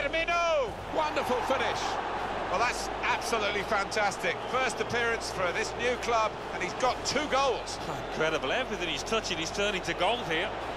Firmino! Wonderful finish. Well, that's absolutely fantastic. First appearance for this new club, and he's got 2 goals. Incredible. Everything he's touching, he's turning to gold here.